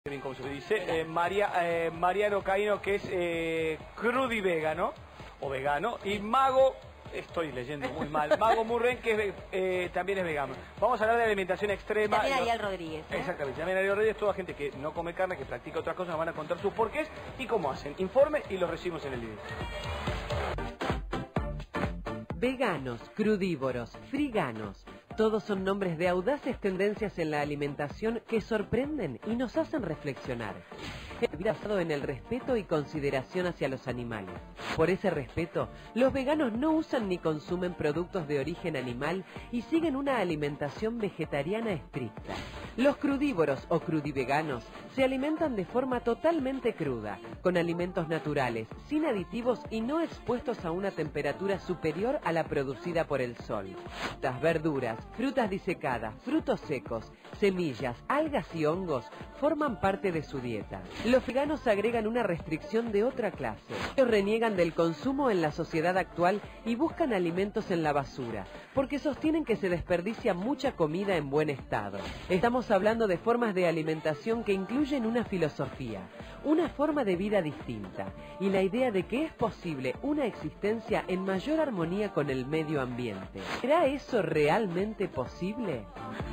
Bien, como se dice, Mariano Caíno, que es crudi vegano, o vegano, y Mago, estoy leyendo muy mal, Mago Murren, que también es vegano. Vamos a hablar de alimentación extrema. También Ariel Rodríguez. Exactamente, también Ariel Rodríguez, toda gente que no come carne, que practica otras cosas, nos van a contar sus porqués y cómo hacen. Informe y los recibimos en el video. Veganos, crudívoros, friganos, todos son nombres de audaces tendencias en la alimentación que sorprenden y nos hacen reflexionar. Basado en el respeto y consideración hacia los animales. Por ese respeto, los veganos no usan ni consumen productos de origen animal y siguen una alimentación vegetariana estricta. Los crudívoros o crudiveganos se alimentan de forma totalmente cruda, con alimentos naturales, sin aditivos y no expuestos a una temperatura superior a la producida por el sol. Las verduras, frutas disecadas, frutos secos, semillas, algas y hongos forman parte de su dieta. Los veganos agregan una restricción de otra clase. Ellos reniegan del consumo en la sociedad actual y buscan alimentos en la basura, porque sostienen que se desperdicia mucha comida en buen estado. Estamos hablando de formas de alimentación que incluyen una filosofía, una forma de vida distinta, y la idea de que es posible una existencia en mayor armonía con el medio ambiente. ¿Será eso realmente posible?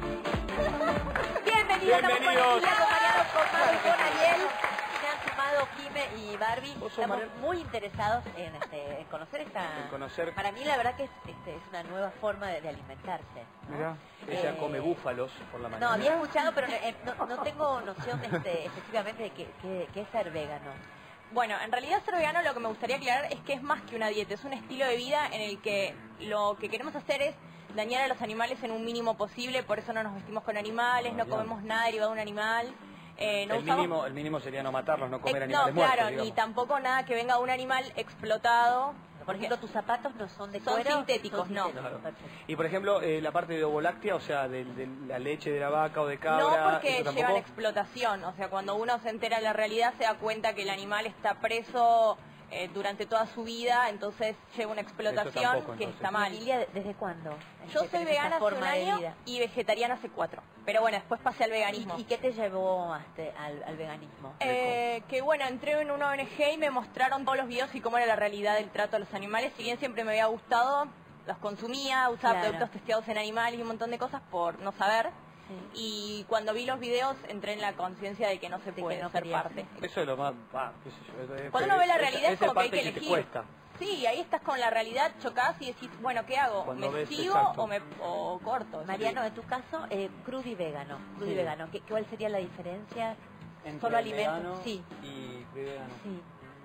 Bienvenidos. Con Ariel. Se han sumado Jime y Barbie. Estamos muy interesados en conocer esta... Para mí la verdad que es una nueva forma de alimentarse, ¿no? Mirá, ella come búfalos por la mañana. No, había escuchado, pero no tengo noción efectivamente de qué es ser vegano. Bueno, en realidad ser vegano lo que me gustaría aclarar es que es más que una dieta, es un estilo de vida en el que lo que queremos hacer es dañar a los animales en un mínimo posible, por eso no nos vestimos con animales, no comemos nada derivado de un animal. El mínimo sería no matarlos, no comer animales muertos, claro, digamos. ni tampoco nada que venga de un animal explotado. Por ejemplo, tus zapatos no son de Son cuero. sintéticos, no. Claro. Y por ejemplo, la parte de ovoláctea, o sea, de la leche de la vaca o de cabra... No, porque ¿eso tampoco? llevan explotación, o sea, cuando uno se entera de la realidad se da cuenta que el animal está preso durante toda su vida, entonces lleva una explotación tampoco, que está mal. Lilia, ¿desde cuándo? Yo soy vegana hace un año y vegetariana hace 4, pero bueno, después pasé al veganismo. ¿Y qué te llevó al veganismo? Que bueno, entré en una ONG y me mostraron todos los videos y cómo era la realidad del trato a los animales. Si bien siempre me había gustado, los consumía, usaba productos testeados en animales y un montón de cosas por no saber. Sí. Y cuando vi los videos entré en la conciencia de que no se puede ser parte. Eso es lo más... qué sé yo, cuando uno ve la realidad es como que hay que elegir. Cuesta. Sí, ahí estás con la realidad, chocás y decís, bueno, ¿qué hago? Cuando ¿Me sigo o corto? Mariano, en tu caso, crudi vegano. Sí. ¿Cuál sería la diferencia? Entre Solo el alimentos. vegano Sí. y crudivegano. Sí.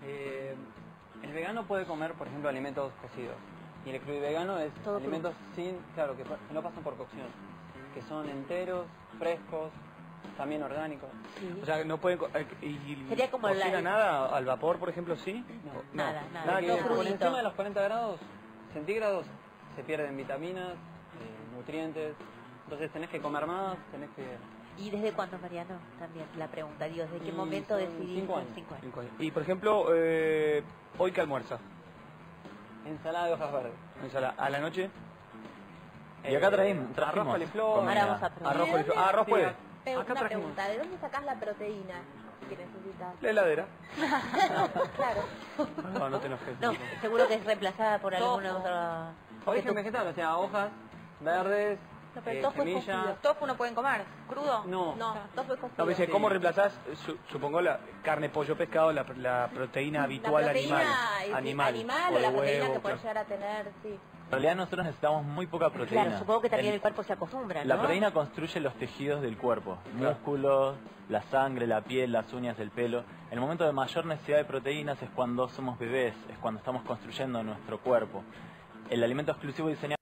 El vegano puede comer, por ejemplo, alimentos cocidos. Y el crudivegano es todo alimentos que no pasan por cocción. Que son enteros, frescos, también orgánicos. Sí. O sea, no pueden... Sería como ¿cocina nada al vapor, por ejemplo, sí? No, nada. Porque Todo por crudito. encima de los 40 grados centígrados se pierden vitaminas, nutrientes. Entonces tenés que comer más, tenés que... ¿Y desde cuándo, Mariano? También la pregunta. Digo, ¿desde qué momento son decidiste? 5 años. 5 años. Y por ejemplo, ¿hoy qué almuerza? Ensalada de hojas verdes. ¿Ensalada? ¿A la noche? Y acá trajimos arroz, coliflor. Ahora vamos a probar. Arroz, coliflor. Arroz puede. Una pregunta, ¿de dónde sacás la proteína que necesitas? La heladera. Claro. No te enojes. No, seguro que es reemplazada por alguna otra... Origen vegetal, o sea, hojas verdes, No, pero tofu es semillas. cocido. ¿Tofu no pueden comer? ¿Crudo? No. No, tofu es cocido. No, me dice, ¿cómo reemplazás, supongo, la carne, pollo, pescado, la proteína habitual la proteína animal? animal o la proteína que puede llegar a tener, sí. En realidad nosotros necesitamos muy poca proteína. Claro, supongo que también el cuerpo se acostumbra, ¿no? La proteína construye los tejidos del cuerpo, músculos, la sangre, la piel, las uñas, el pelo. El momento de mayor necesidad de proteínas es cuando somos bebés, es cuando estamos construyendo nuestro cuerpo. El alimento exclusivo diseñado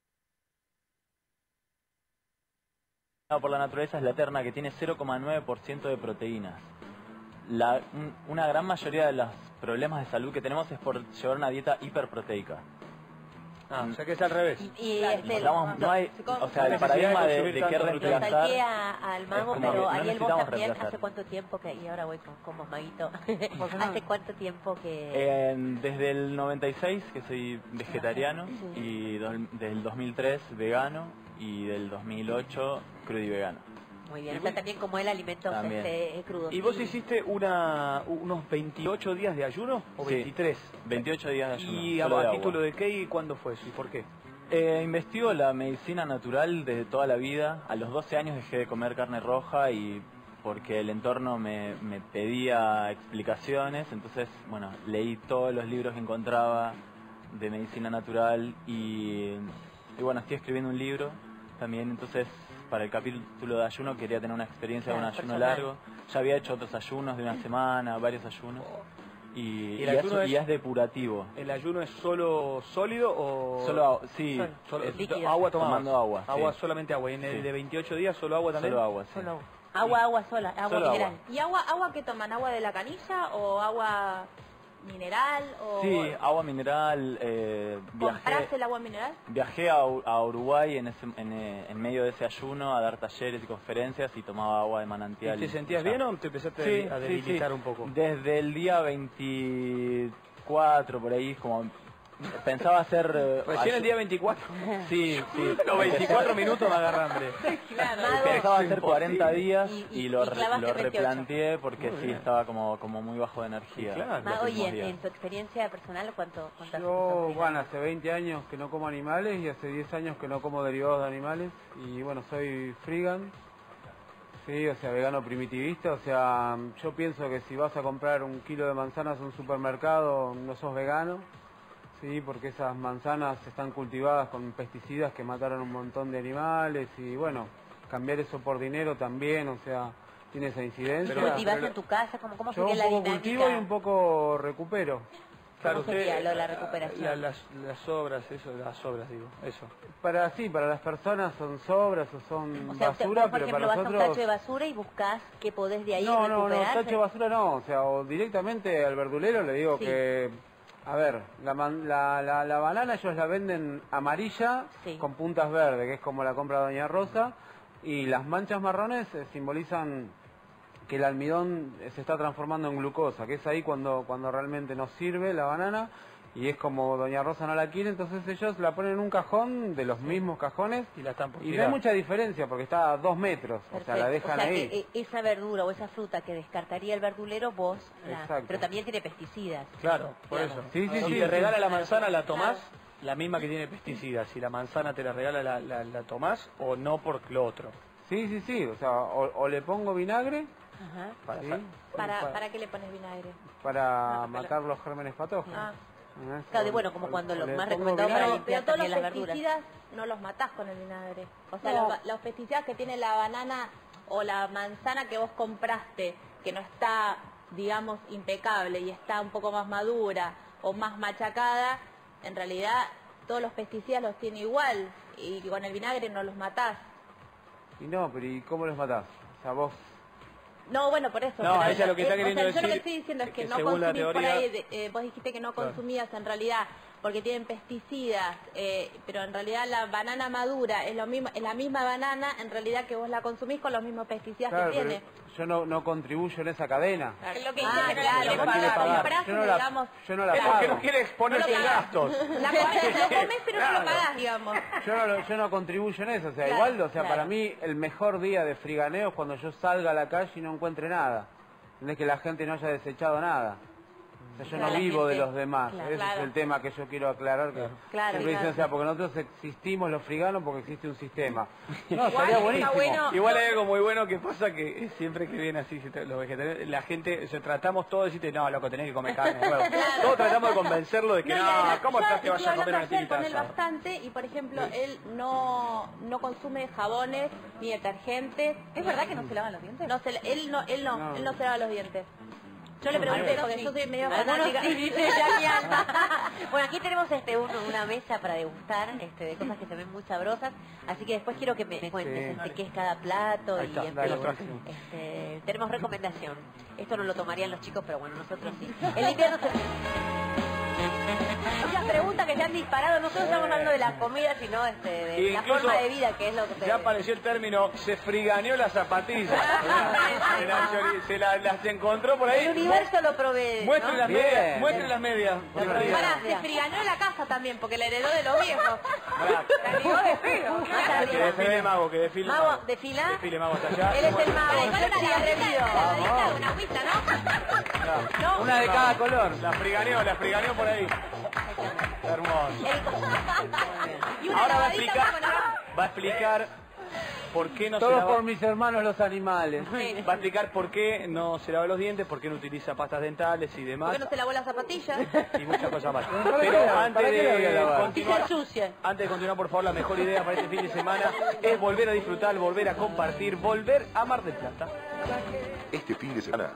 por la naturaleza es la terna, que tiene 0,9% de proteínas. Una gran mayoría de los problemas de salud que tenemos es por llevar una dieta hiperproteica. O sea que es al revés. No hay, o sea, el paradigma de qué reemplazar... Salté al mago, como pero que no Ariel, vos necesitamos también, reemplazar. ¿hace cuánto tiempo que...? Y ahora voy con vos, maguito. ¿Hace cuánto tiempo que...? Desde el 96 que soy vegetariano y del 2003 vegano y del 2008 crudivegano. Muy bien, está también como el alimentos crudos. ¿Y vos hiciste unos 28 días de ayuno o 23? 28 días de ayuno. ¿Y a título de qué y cuándo fue eso y por qué? Investigo la medicina natural desde toda la vida. A los 12 años dejé de comer carne roja y porque el entorno me pedía explicaciones, entonces, bueno, leí todos los libros que encontraba de medicina natural y bueno, estoy escribiendo un libro también, entonces para el capítulo de ayuno quería tener una experiencia de un ayuno largo. Ya había hecho otros ayunos de una semana, varios ayunos. Y es depurativo. ¿El ayuno es solo sólido o...? Solo agua, sí. Agua tomando agua. Agua, solamente agua. ¿Y en el de 28 días solo agua también? Solo agua, sí. Solo agua. Agua sola, agua mineral. ¿Y agua que toman? ¿Agua de la canilla o agua mineral? O... Sí, agua mineral. ¿Compraste el agua mineral? Viajé a Uruguay en medio de ese ayuno a dar talleres y conferencias y tomaba agua de manantial. ¿Y te sentías bien o te empezaste a debilitar un poco? Desde el día 24, por ahí, como... Pensaba hacer... ¿Recién el día 24? Sí. Los 24 minutos me agarra hambre. Claro. Pensaba hacer 40 días y lo replanteé porque estaba como muy bajo de energía. Claro. Mago, y en tu experiencia personal, ¿cuántas Yo, bueno, hace 20 años que no como animales y hace 10 años que no como derivados de animales. Y bueno, soy freegan. Sí, o sea, vegano primitivista. O sea, yo pienso que si vas a comprar un kilo de manzanas en un supermercado, no sos vegano. Sí, porque esas manzanas están cultivadas con pesticidas que mataron un montón de animales y bueno, cambiar eso por dinero también, o sea, tiene esa incidencia. ¿Pero cultivás en tu casa? ¿Cómo sería la dinámica? Yo un poco cultivo y un poco recupero. ¿Cómo sería la recuperación? Las sobras, digo, eso. Para las personas son sobras o son basura, por pero ejemplo, para nosotros... vas a un tacho de basura y buscas qué podés de ahí recuperar. No, tacho de basura no, o sea, o directamente al verdulero le digo que... A ver, la banana ellos la venden amarilla con puntas verdes, que es como la compra Doña Rosa, y las manchas marrones simbolizan que el almidón se está transformando en glucosa, que es ahí cuando realmente nos sirve la banana, y es como Doña Rosa no la quiere, entonces ellos la ponen en un cajón de los mismos cajones y la están por y no hay mucha diferencia porque está a 2 metros. Perfecto. O sea, la dejan ahí. Que esa verdura o esa fruta que descartaría el verdulero vos, pero también tiene pesticidas. Claro, por eso. Sí, si te regala la manzana, la tomás, la misma que tiene pesticidas. Si la manzana te la regala, la tomás o no por lo otro. Sí, o sea, o le pongo vinagre. ¿Para qué le pones vinagre? Para matar los gérmenes patógenos. Claro, bueno, como cuando lo más recomendado para limpiar también las verduras. Pero todos los pesticidas no los matás con el vinagre. O sea, los pesticidas que tiene la banana o la manzana que vos compraste, que no está, digamos, impecable y está un poco más madura o más machacada, en realidad todos los pesticidas los tiene igual y con el vinagre no los matás. Y no, pero ¿y cómo los matás? O sea, vos... No, bueno, por eso. No, pero ella lo que está queriendo decir... Yo lo que estoy diciendo es que no consumís por ahí, vos dijiste que no consumías en realidad porque tienen pesticidas, pero en realidad la banana madura es lo mismo, es la misma banana en realidad que vos la consumís con los mismos pesticidas que tiene. Yo no contribuyo en esa cadena. Es lo que dice que no la quieres pagar. Yo no la pago. Que no quiere exponerse en gastos. Lo comés pero no lo pagás, digamos. Yo no contribuyo en eso, o sea, igual, o sea, para mí el mejor día de friganeo es cuando yo salga a la calle y no encuentre nada. No es que la gente no haya desechado nada. O sea, yo no vivo de los demás. Ese es el tema que yo quiero aclarar. Que siempre dicen, o sea, porque nosotros existimos los friganos porque existe un sistema. No, estaría buenísimo. Igual hay algo muy bueno que pasa que siempre que viene así los vegetarianos, la gente, tratamos todos de decirte, no, loco, tenés que comer carne de nuevo. Todos tratamos de convencerlo de que ¿cómo estás que vayas a comer una tirita? Con él bastante y, por ejemplo, él no consume jabones ni detergentes. ¿Es verdad que no se lavan los dientes? No, él no se lava los dientes. Yo le pregunté, porque yo soy medio fanática. Bueno, aquí tenemos una mesa para degustar de cosas que se ven muy sabrosas, así que después quiero que me cuentes qué es cada plato tenemos recomendación. Esto no lo tomarían los chicos, pero bueno, nosotros sí. El invierno se... Muchas preguntas que se han disparado, no solo estamos hablando de la comida, sino de la forma de vida, que es lo que ya apareció el término, se friganeó las zapatillas. Se las encontró por ahí. El universo lo provee. Muestren las medias, muestren las medias. Se friganeó en la casa también, porque la heredó de los viejos. La heredó de feo. Que desfile Mago, que desfile Mago. Mago, ¿desfila? Desfile Mago hasta allá. Él es el mago. Yo sería atrevido. Una agüita, ¿no? Una de cada color. La friganeó por ahí. Hermoso. Ahora va a explicar por qué no Todo se lava... por mis hermanos los animales. Va a explicar por qué no se lava los dientes, por qué no utiliza pastas dentales y demás. ¿Por qué no se lavó las zapatillas? Y muchas cosas más. ¿Para Pero qué antes de continuar, sucia. antes de continuar, por favor, la mejor idea para este fin de semana es volver a disfrutar, volver a compartir, volver a Mar del Plata. Este fin de semana.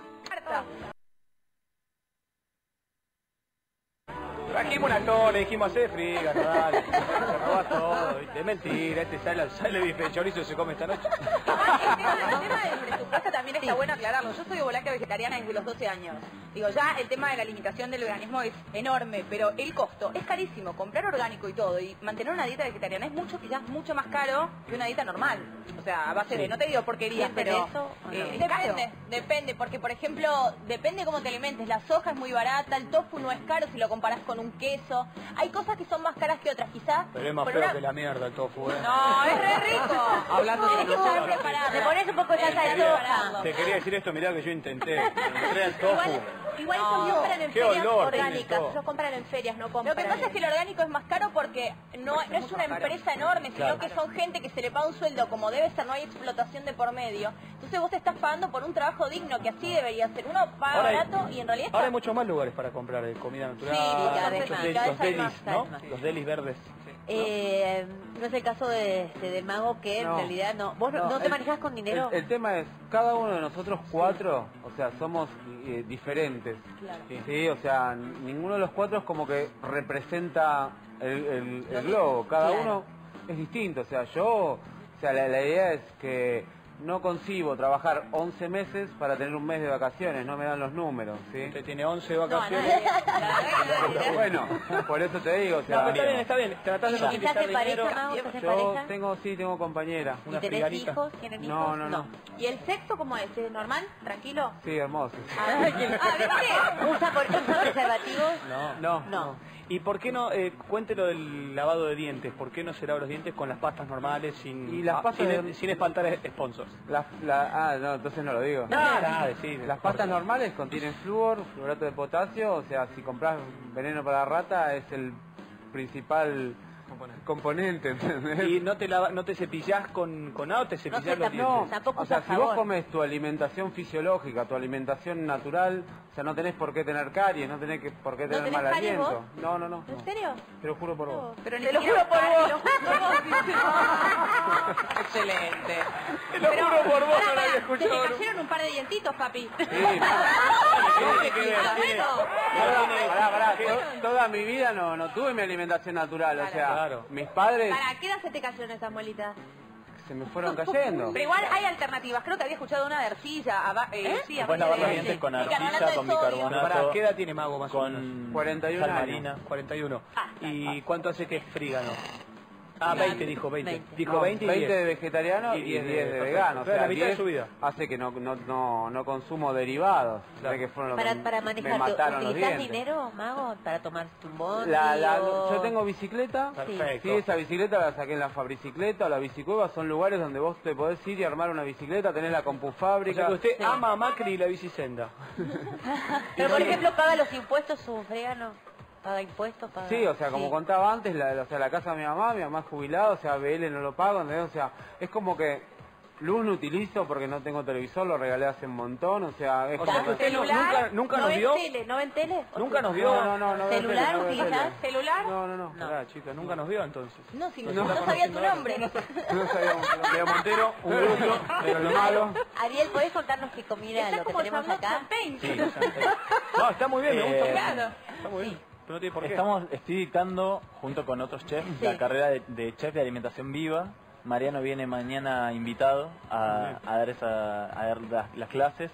Trajimos un actor, le dijimos hacer friga, dale, se roba todo, ¿viste? Es mentira, sale bife de chorizo se come esta noche. El tema del presupuesto también está bueno aclararlo. Yo soy volante vegetariana desde los 12 años. Digo, ya el tema de la limitación del veganismo es enorme, pero el costo es carísimo. Comprar orgánico y todo, y mantener una dieta vegetariana es quizás mucho más caro que una dieta normal. O sea, a base de, no te digo porquerías, pero depende, porque por ejemplo, depende cómo te alimentes. La soja es muy barata, el tofu no es caro si lo comparás con un queso. Hay cosas que son más caras que otras, quizás. Pero es más feo que la mierda el tofu, ¿eh? No, es re rico. Hablando de Tienes que saber prepararlo. Le pones un poco de salsa de soja. Te quería decir esto, mirá que yo intenté. Entré al tofu. Igual ellos compran en Qué ferias olor, orgánicas. todo. Ellos compran en ferias, no compran. Lo que pasa es que el orgánico es más caro porque no es una empresa enorme, sino que son gente que se le paga un sueldo como debe ser, no hay explotación de por medio. Entonces vos te estás pagando por un trabajo digno, que así debería ser. Uno paga barato y en realidad ahora hay muchos más lugares para comprar comida natural. cada vez los más, delis, ¿no? Los delis verdes. No es el caso del mago, que en realidad no. ¿Vos no te manejás con dinero? El tema es, cada uno de nosotros cuatro, o sea, somos diferentes. Claro. Sí, o sea, ninguno de los cuatro es como que representa el globo. Cada uno es distinto. O sea, la idea es que no concibo trabajar 11 meses para tener un mes de vacaciones, no me dan los números, ¿sí? Usted tiene 11 vacaciones. Bueno, por eso te digo, o sea... No, está bien, tratás de no ¿Quizás utilizar te pareja, dinero. Mago? ¿Estás en Yo pareja? tengo compañera. ¿Y tenés hijos? ¿Tienen hijos? No. ¿Y el sexo cómo es? ¿Es normal? ¿Tranquilo? Sí, hermoso. ¿Usa preservativos? No. ¿Y por qué no, cuéntelo del lavado de dientes, por qué no se lava los dientes con las pastas normales Y las pastas sin espantar sponsors? No, entonces no lo digo. Las pastas normales contienen flúor, fluorato de potasio, o sea, si compras veneno para la rata es el principal componente, ¿entendés? ¿Y no te cepillás con agua, te cepillás los dientes? No, Tampoco o sea, usas si vos jabón. comes tu alimentación fisiológica, tu alimentación natural, o sea, no tenés por qué tener caries, no tenés por qué tener tenés mal caries aliento. vos? No. ¿En serio? Te lo juro por vos. Pero Te lo juro por vos. Excelente. Te lo juro por vos, no lo había Te escuchado. cayeron un par de dientitos, papi. Sí. Tiene que ver, Pará, toda mi vida no tuve mi alimentación natural, o sea, Claro. mis padres ¿Para qué edad se te cayeron esas muelitas? se me fueron cayendo. Pero igual hay alternativas. Creo que había escuchado una de arcilla. Sí, Puedes lavar los dientes con arcilla, con bicarbonato. ¿Para qué edad tiene Mago más o menos? Con 41 sal años. marina. 41. ¿Y cuánto hace que es frígano? 20 dijo, 20. Dijo No, 20 y 20 10. de vegetariano y 10 de vegano. O Claro, sea, la mitad de 10 su vida. hace que no consumo derivados. Claro. Que fueron los que Para me manejarte, mataron los ¿utilizás dientes. dinero, Mago, para tomar un bondi? Yo tengo bicicleta. Perfecto. Sí, esa bicicleta la saqué en la Fabricicleta o la Bicicueva. Son lugares donde vos te podés ir y armar una bicicleta. Tenés la O sea compufábrica. que usted ama a Macri y la bicisenda. Pero, por ejemplo, ¿paga los impuestos su vegano? ¿Paga impuestos? Paga... Sí, o sea, como contaba antes, la casa de mi mamá es jubilada, o sea, BL no lo pago, ¿entendés? O sea, es como que luz no utilizo porque no tengo televisor, lo regalé hace un montón, o sea, es O como sea que usted nunca nos vio. ¿No ven tele? Nunca nos vio. No, ¿Celular no veo utilizás? tele. ¿Celular? No. Pará, chicos, nunca nos vio entonces. No, si no está sabía tu conociendo nombre. No sabíamos, Leo Montero, un gusto, pero lo malo. Ariel, ¿podés contarnos qué comida Está lo que como tenemos Charlotte acá? Champagne. Sí, no, está muy bien, me gusta. Claro. Está muy bien. Pero no tiene por qué. Estoy dictando, junto con otros chefs, la carrera de chef de alimentación viva. Mariano viene mañana invitado a dar las clases.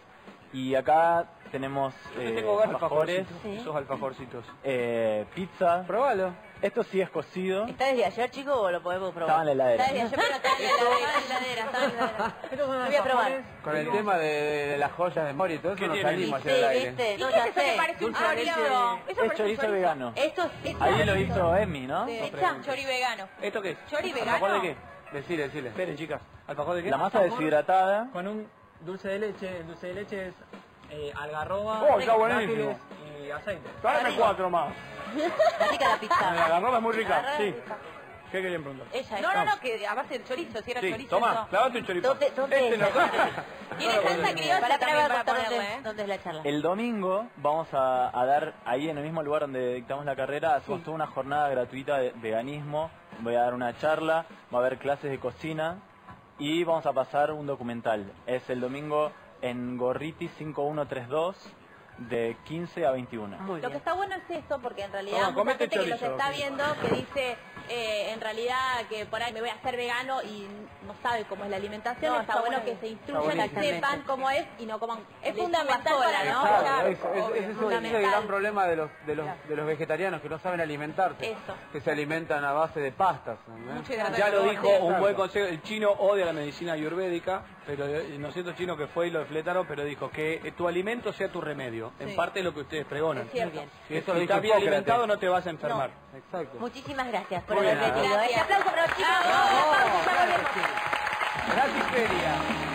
Y acá tenemos alfajores, esos alfajorcitos. Pizza. Probalo. Esto sí es cocido. ¿Está desde ayer, chico, o lo podemos probar? Estaba en la heladera. Está desde ayer, pero está en la heladera. Lo voy a probar. Con el tema de las joyas de Mori y todo eso nos salimos Sí, ayer al aire. ¿viste? ¿Y No, qué ya es eso que sé. parece un Dulce de chorizo? leche. Eso Es parece chorizo un vegano. Esto es... Ahí lo hizo Emi, ¿no? Chori vegano. ¿Esto qué es? ¿Chori vegano? ¿Alfajor de qué? Decile. Esperen, chicas. ¿Alfajor de qué? La masa deshidratada. Con un dulce de leche. El dulce de leche es algarroba, Oh, está buenísimo. dátiles y aceite. Tráeme 4 más. Está rica la pizza. La garroba es muy rica, La sí. rica. ¿Qué querían preguntar? No, que aparte del chorizo, si era Sí, chorizo. toma, no. clavate un choripán. ¿Dónde Este es? no. Tiene salsa criolla Para también para contar ponerle, dónde es la charla. El domingo vamos a dar ahí en el mismo lugar donde dictamos la carrera, hacemos toda una jornada gratuita de veganismo. Voy a dar una charla, va a haber clases de cocina y vamos a pasar un documental. Es el domingo en Gorriti 5132 de 15 a 21. Lo que está bueno es eso, porque en realidad Toma, mucha comete gente que los chorizo, está sí. viendo que dice en realidad que por ahí me voy a hacer vegano y no sabe cómo es la alimentación. No, está está bueno bueno. que se instruyan, que buenísimo. sepan cómo es y no coman Es lechuga fundamental sola, para ¿no? nosotros. Claro, Ese es el fundamental. gran problema de los vegetarianos que no saben alimentarse. Eso. Que se alimentan a base de pastas. ¿no? Mucho hidrato Ya de lo carbono. dijo un buen consejo, el chino odia la medicina ayurvédica, pero no es cierto chino que fue y lo fletaron, pero dijo que tu alimento sea tu remedio, en parte es lo que ustedes pregonan. Es cierto. Si Eso lo dijo estás bien Hipócrates. alimentado no te vas a enfermar. Exacto. Muchísimas gracias por Muy haber bien. venido. Este aplauso para los chicos. Gratis Feria.